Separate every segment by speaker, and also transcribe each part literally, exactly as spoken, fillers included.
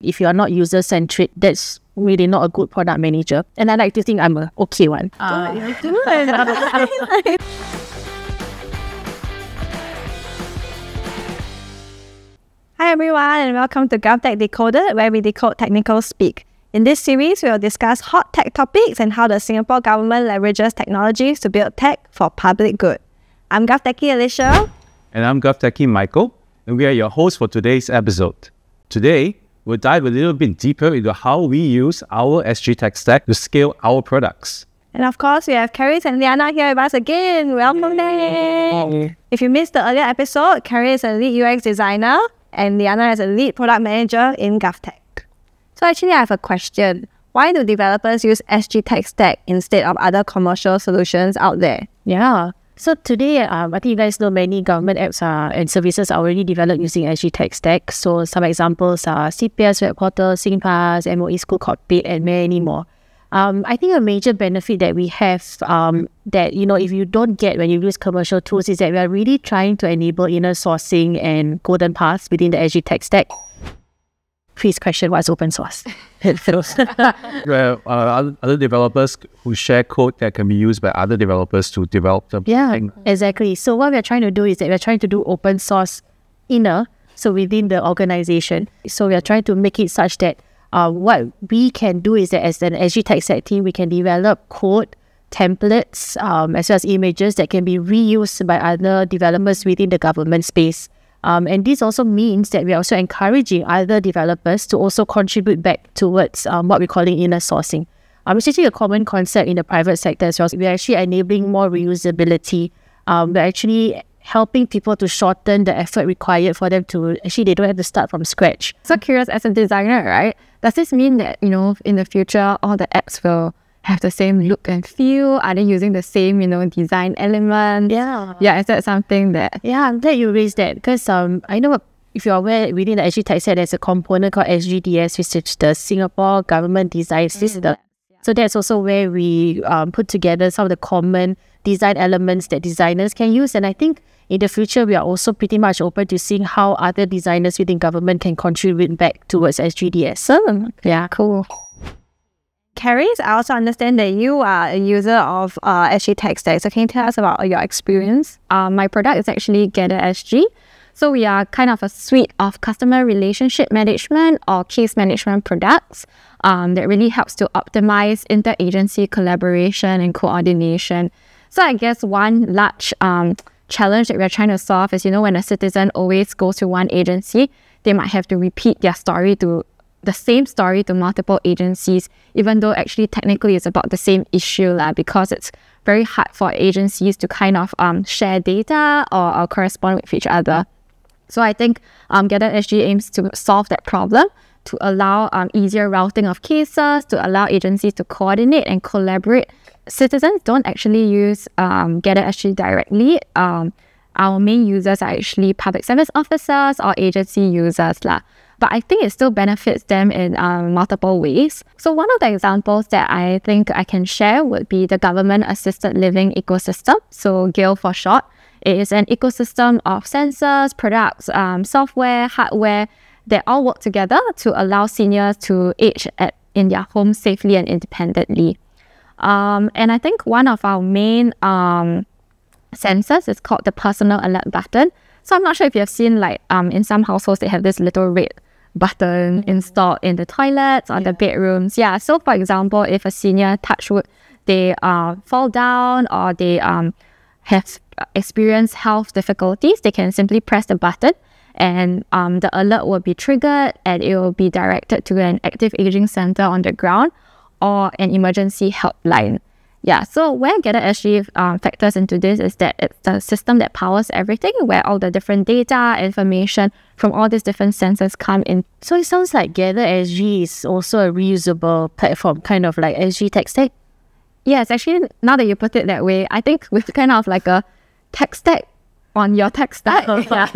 Speaker 1: if you are not user-centric, that's really not a good product manager. And I like to think I'm a okay one. Uh,
Speaker 2: Hi everyone, and welcome to GovTech Decoded, where we decode technical speak. In this series, we will discuss hot tech topics and how the Singapore government leverages technologies to build tech for public good. I'm GovTechie Alicia.
Speaker 3: And I'm GovTechie Michael, and we are your hosts for today's episode. Today, we'll dive a little bit deeper into how we use our S G Tech stack to scale our products.
Speaker 2: And of course, we have Carrie and Liyana here with us again. Welcome back! If you missed the earlier episode, Carrie is a lead U X designer, and Liyana is a lead product manager in GovTech. So actually, I have a question. Why do developers use S G Tech Stack instead of other commercial solutions out there?
Speaker 1: Yeah. So today, um, I think you guys know many government apps are, and services are already developed using S G Tech Stack. So some examples are C P S Web Portal, SingPass, M O E School Cockpit, and many more. Um, I think a major benefit that we have um, that, you know, if you don't get when you use commercial tools is that we are really trying to enable inner sourcing and golden paths within the S G Tech Stack. Please question what's open source.
Speaker 3: Well, uh, other developers who share code that can be used by other developers to develop them.
Speaker 1: Yeah, exactly. So what we're trying to do is that we're trying to do open source inner, so within the organization. So we are trying to make it such that uh, what we can do is that as an S G Tech Stack team, we can develop code, templates, um, as well as images that can be reused by other developers within the government space. Um, and this also means that we are also encouraging other developers to also contribute back towards um, what we're calling inner sourcing. Um, it's actually a common concept in the private sector as well. We're actually enabling more reusability. Um, we're actually helping people to shorten the effort required for them to, actually they don't have to start from scratch.
Speaker 2: So curious, as a designer, right? Does this mean that, you know, in the future, all the apps will have the same look and feel? Are they using the same, you know, design elements?
Speaker 1: Yeah.
Speaker 2: Yeah, is that something that...
Speaker 1: Yeah, I'm glad you raised that because um, I know if you're aware, within the S G Tech Stack, there's a component called S G T S, which is the Singapore Government Design System. Mm-hmm. So that's also where we um, put together some of the common design elements that designers can use. And I think in the future, we are also pretty much open to seeing how other designers within government can contribute back towards S G D S. So,
Speaker 2: yeah, cool. Carrie, I also understand that you are a user of uh, S G Tech Stack. So can you tell us about your experience? Uh, my product is actually GatherSG. So we are kind of a suite of customer relationship management or case management products um, that really helps to optimize interagency collaboration and coordination. So I guess one large um, challenge that we're trying to solve is, you know, when a citizen always goes to one agency, they might have to repeat their story to the same story to multiple agencies, even though actually technically it's about the same issue lah, because it's very hard for agencies to kind of um, share data or, or correspond with each other. So I think um, GatherSG aims to solve that problem, to allow um, easier routing of cases, to allow agencies to coordinate and collaborate. Citizens don't actually use um, GatherSG directly. Um, our main users are actually public service officers or agency users lah. But I think it still benefits them in um, multiple ways. So one of the examples that I think I can share would be the Government Assisted Living Ecosystem, so GAIL for short. It is an ecosystem of sensors, products, um, software, hardware that all work together to allow seniors to age at, in their homes safely and independently. Um, and I think one of our main um, sensors is called the Personal Alert Button. So I'm not sure if you have seen, like, um, in some households, they have this little red button installed in the toilets or yeah. the bedrooms. Yeah, so for example, if a senior, touch wood, they uh, fall down or they um, have experienced health difficulties, they can simply press the button and um, the alert will be triggered and it will be directed to an active aging center on the ground or an emergency helpline. Yeah, so where GatherSG um, factors into this is that it's the system that powers everything, where all the different data, information from all these different sensors come in.
Speaker 1: So it sounds like GatherSG is also a reusable platform, kind of like S G Tech Stack.
Speaker 2: Yes, actually, now that you put it that way, I think with kind of like a tech stack on your tech stack.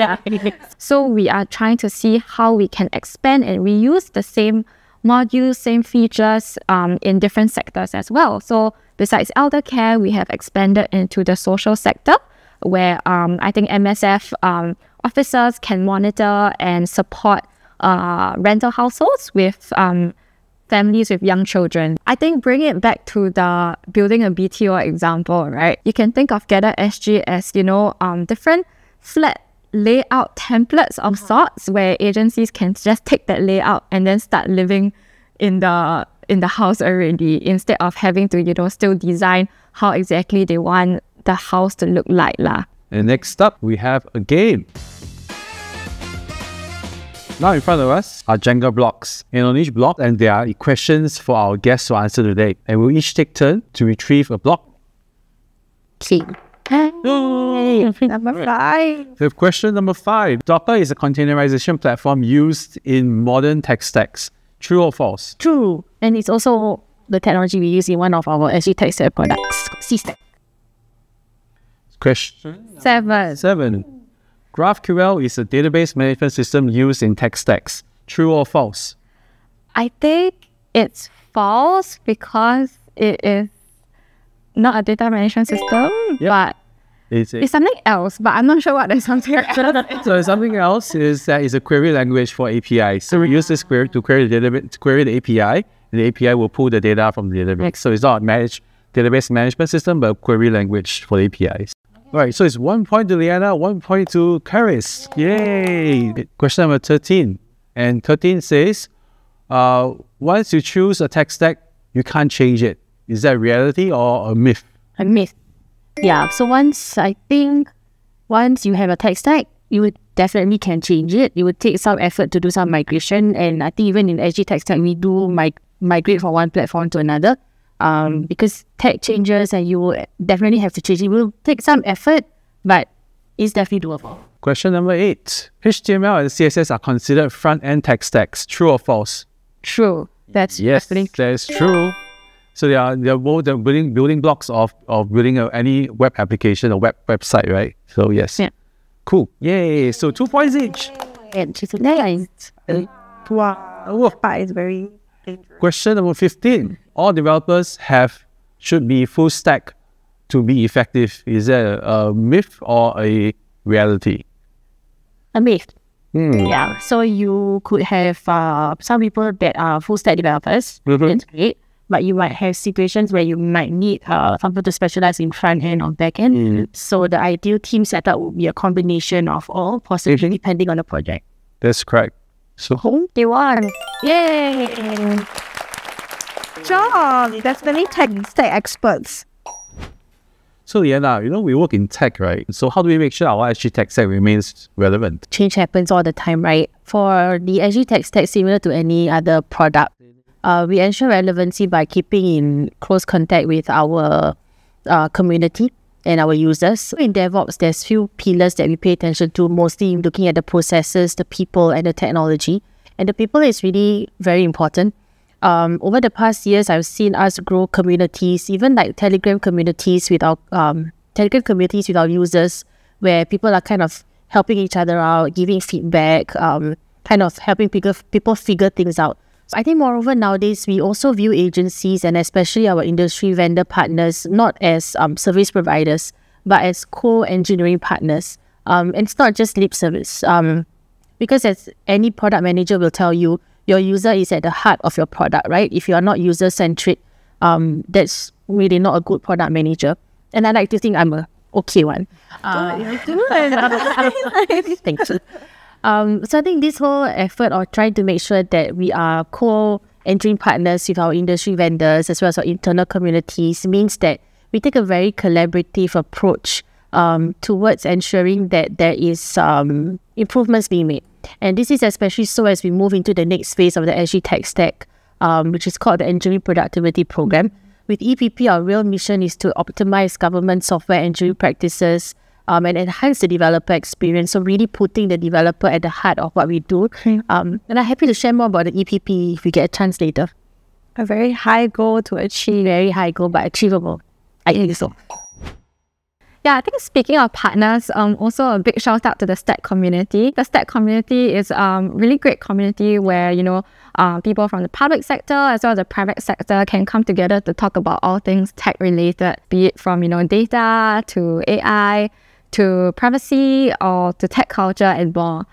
Speaker 2: So we are trying to see how we can expand and reuse the same modules, same features um, in different sectors as well. So besides elder care, we have expanded into the social sector, where um, I think M S F um, officers can monitor and support uh, rental households with um, families with young children. I think bringing it back to the building a B T O example, right? You can think of GatherSG as, you know, um, different flat layout templates of sorts where agencies can just take that layout and then start living in the in the house already, instead of having to, you know, still design how exactly they want the house to look like lah.
Speaker 3: And next up, we have a game. Now in front of us are Jenga blocks. And on each block, and there are questions for our guests to answer today. And we'll each take turn to retrieve a block.
Speaker 1: Okay.
Speaker 3: Oh.
Speaker 2: Number five.
Speaker 3: So question number five. Docker is a containerization platform used in modern tech stacks. True or false?
Speaker 1: True. And it's also the technology we use in one of our S G Tech Stack products, C-Stack.
Speaker 3: Question
Speaker 2: Seven.
Speaker 3: seven. GraphQL is a database management system used in tech stacks. True or false?
Speaker 2: I think it's false because it is not a data management system,
Speaker 3: Yep.
Speaker 2: but
Speaker 3: It's,
Speaker 2: it's something else. But I'm not sure what the something else.
Speaker 3: so something else is that it's a query language for A P Is. So we use this query to query the database, to query the A P I, and the A P I will pull the data from the database. So it's not a managed database management system, but a query language for A P Is. All right, so it's one point to Liyana, one point to Karis. Yay! Question number thirteen. And thirteen says, uh, once you choose a tech stack, you can't change it. Is that reality or a myth?
Speaker 1: A myth. Yeah, so once, I think, once you have a tech stack, you would definitely can change it. It would take some effort to do some migration. And I think even in S G Tech Stack, we do mig migrate from one platform to another. Um, because tech changes and you will definitely have to change. It will take some effort, but it's definitely doable.
Speaker 3: Question number eight. H T M L and C S S are considered front-end tech stacks. True or false?
Speaker 1: True. That's
Speaker 3: Yes,
Speaker 1: definitely
Speaker 3: that's true. So they are they are both the building building blocks of of building a, any web application or web website, right? So yes.
Speaker 1: Yeah.
Speaker 3: Cool. Yay! So two points each.
Speaker 1: And she's nice.
Speaker 2: Wow. But it's very dangerous.
Speaker 3: Question number fifteen. All developers have should be full stack to be effective. Is that a, a myth or a reality?
Speaker 1: A myth.
Speaker 3: Hmm.
Speaker 1: Yeah. So you could have uh, some people that are full stack developers.
Speaker 3: Mhm.
Speaker 1: That's great. But you might have situations where you might need uh, someone to specialize in front end or back end.
Speaker 3: Mm.
Speaker 1: So the ideal team setup would be a combination of all, possibly
Speaker 3: Mhm.
Speaker 1: depending on the project.
Speaker 3: That's correct. So
Speaker 2: You won.
Speaker 1: Yay!
Speaker 2: Job. That's many tech stack experts.
Speaker 3: So Liyana, you know, we work in tech, right? So how do we make sure our S G Tech Stack remains relevant?
Speaker 1: Change happens all the time, right? For the S G Tech Stack, similar to any other product, uh, we ensure relevancy by keeping in close contact with our uh, community and our users. So in DevOps, there's few pillars that we pay attention to, mostly looking at the processes, the people, and the technology. And the people is really very important. Um, over the past years, I've seen us grow communities, even like Telegram communities with our um, Telegram communities with our users, where people are kind of helping each other out, giving feedback, um, kind of helping people people figure things out. So I think moreover nowadays, we also view agencies and especially our industry vendor partners not as um, service providers, but as co-engineering partners. Um, and it's not just lip service. Um, because as any product manager will tell you, your user is at the heart of your product, right? If you are not user-centric, um, that's really not a good product manager. And I like to think I'm a okay one. Uh, Thank you. Um, so I think this whole effort of trying to make sure that we are co-entering partners with our industry vendors as well as our internal communities means that we take a very collaborative approach um, towards ensuring that there is um, improvements being made. And this is especially so as we move into the next phase of the S G Tech Stack, um, which is called the Engineering Productivity Program. With E P P, our real mission is to optimize government software engineering practices um, and enhance the developer experience. So really putting the developer at the heart of what we do. Um, and I'm happy to share more about the E P P if we get a chance later.
Speaker 2: A very high goal to achieve.
Speaker 1: Very high goal, but achievable. I think so.
Speaker 2: Yeah, I think speaking of partners, um, also a big shout out to the Stack community. The Stack community is um really great community where, you know, uh, people from the public sector as well as the private sector can come together to talk about all things tech related, be it from, you know, data to A I to privacy or to tech culture and more.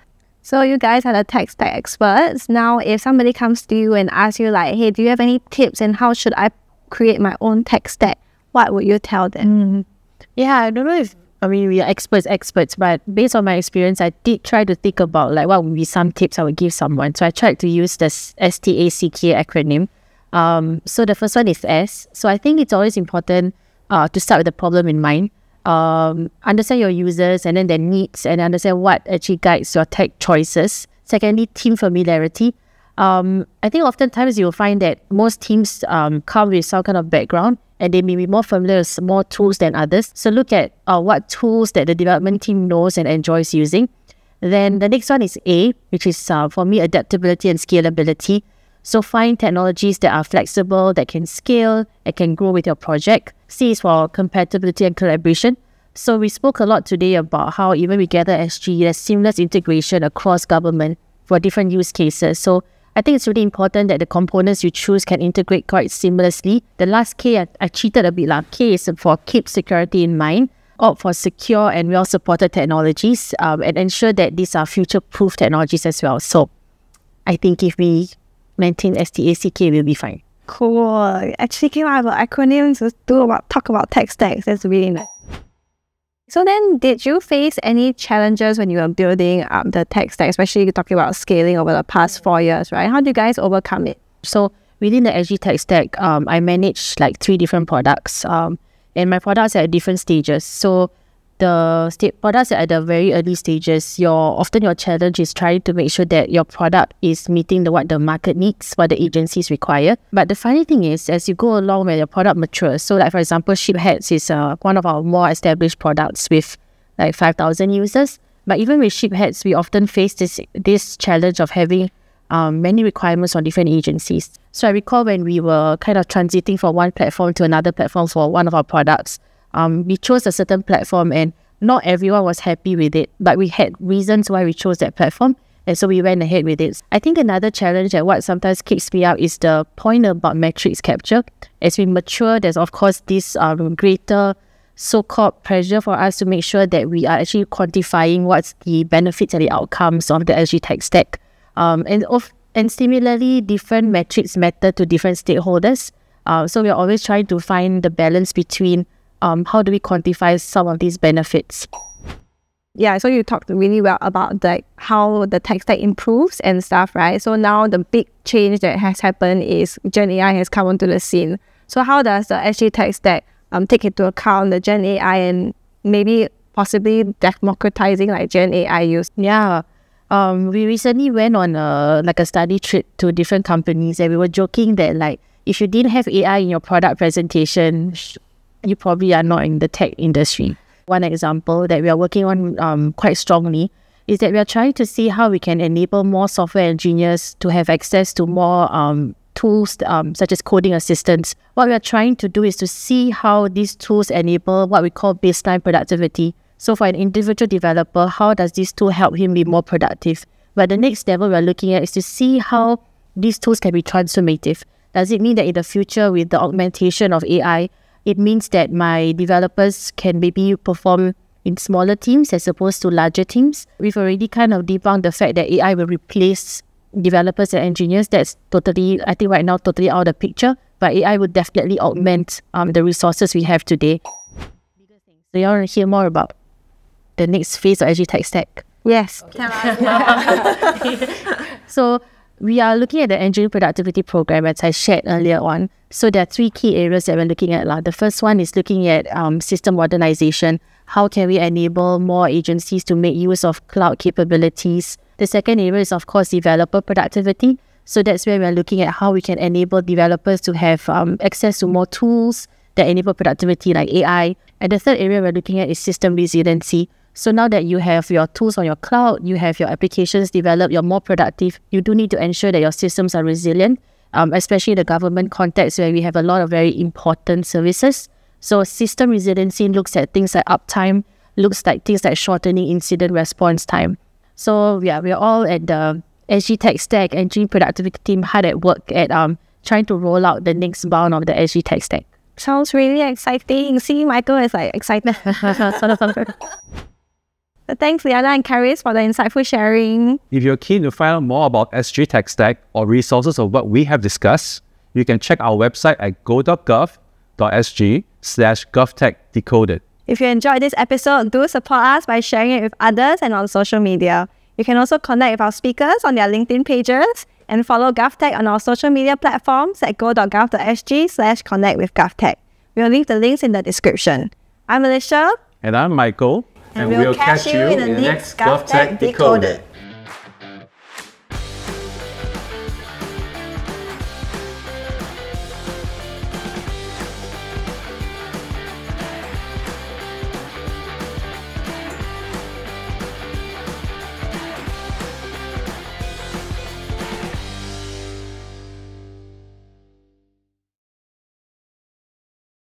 Speaker 2: So you guys are the tech stack experts. Now, if somebody comes to you and asks you like, hey, do you have any tips and how should I create my own tech stack? What would you tell them?
Speaker 1: Mm. Yeah, I don't know if, I mean, we are experts, experts, but based on my experience, I did try to think about like what would be some tips I would give someone. So I tried to use the S T A C K acronym. Um, so the first one is S. So I think it's always important uh, to start with the problem in mind. Um, understand your users and then their needs and understand what actually guides your tech choices. Secondly, team familiarity. Um, I think oftentimes you'll find that most teams um, come with some kind of background and they may be more familiar with more tools than others. So look at uh, what tools that the development team knows and enjoys using. Then the next one is A, which is uh, for me adaptability and scalability. So find technologies that are flexible, that can scale, that can grow with your project. C is for compatibility and collaboration. So we spoke a lot today about how even with GatherSG, there's seamless integration across government for different use cases. So I think it's really important that the components you choose can integrate quite seamlessly. The last K, I, I cheated a bit. Like K is for keep security in mind, opt for secure and well-supported technologies, um, and ensure that these are future-proof technologies as well. So I think if we maintain S T A C K, we'll be fine.
Speaker 2: Cool. Actually came out of acronyms to do about, talk about tech stacks. That's really nice. So then, did you face any challenges when you were building up the tech stack, especially talking about scaling over the past four years, right? How do you guys overcome it?
Speaker 1: So within the S G Tech Stack, um, I manage like three different products, um, and my products are at different stages. So the st- products are at the very early stages. Your often your challenge is trying to make sure that your product is meeting the what the market needs, what the agencies require. But the funny thing is, as you go along when your product matures, so like for example, Shipheads is uh, one of our more established products with like five thousand users. But even with Shipheads, we often face this this challenge of having um, many requirements on different agencies. So I recall when we were kind of transiting from one platform to another platform for one of our products, Um, we chose a certain platform and not everyone was happy with it, but we had reasons why we chose that platform, and so we went ahead with it. I think another challenge and what sometimes kicks me out is the point about metrics capture. As we mature, there's of course this um, greater so-called pressure for us to make sure that we are actually quantifying what's the benefits and the outcomes of the S G Tech Stack. Um, and, of, and similarly, different metrics matter to different stakeholders. Uh, so we're always trying to find the balance between Um, how do we quantify some of these benefits?
Speaker 2: Yeah, so you talked really well about like how the tech stack improves and stuff, right? So now the big change that has happened is Gen A I has come onto the scene. So how does the S G Tech Stack um, take into account the Gen A I and maybe possibly democratizing like Gen A I use?
Speaker 1: Yeah, um, we recently went on a like a study trip to different companies, and we were joking that like if you didn't have A I in your product presentation, you probably are not in the tech industry. One example that we are working on um, quite strongly is that we are trying to see how we can enable more software engineers to have access to more um, tools um, such as coding assistants. What we are trying to do is to see how these tools enable what we call baseline productivity. So for an individual developer, how does this tool help him be more productive? But the next level we are looking at is to see how these tools can be transformative. Does it mean that in the future with the augmentation of A I, it means that my developers can maybe perform in smaller teams as opposed to larger teams? We've already kind of debunked the fact that A I will replace developers and engineers. That's totally, I think right now, totally out of the picture. But A I will definitely augment um, the resources we have today. So you want to hear more about the next phase of S G Tech Stack?
Speaker 2: Yes.
Speaker 1: So we are looking at the engineering productivity program, as I shared earlier on. So there are three key areas that we're looking at. La. The first one is looking at um, system modernization. How can we enable more agencies to make use of cloud capabilities? The second area is, of course, developer productivity. So that's where we're looking at how we can enable developers to have um, access to more tools that enable productivity like A I. And the third area we're looking at is system resiliency. So now that you have your tools on your cloud, you have your applications developed, you're more productive, you do need to ensure that your systems are resilient, um, especially in the government context where we have a lot of very important services. So system resiliency looks at things like uptime, looks like things like shortening incident response time. So yeah, we're all at the S G Tech Stack Engineering Productivity team hard at work at um trying to roll out the next bound of the S G Tech Stack.
Speaker 2: Sounds really exciting. See, Michael is like excited. So thanks, Liyana and Caris, for the insightful sharing.
Speaker 3: If you're keen to find out more about S G Tech Stack or resources of what we have discussed, you can check our website at go dot gov dot s g slash GovTechDecoded.
Speaker 2: If you enjoyed this episode, do support us by sharing it with others and on social media. You can also connect with our speakers on their LinkedIn pages and follow GovTech on our social media platforms at go dot gov dot s g slash connect with GovTech. We'll leave the links in the description. I'm Alicia.
Speaker 3: And I'm Michael.
Speaker 2: And, and we'll, we'll catch you in the next GovTech Decoded.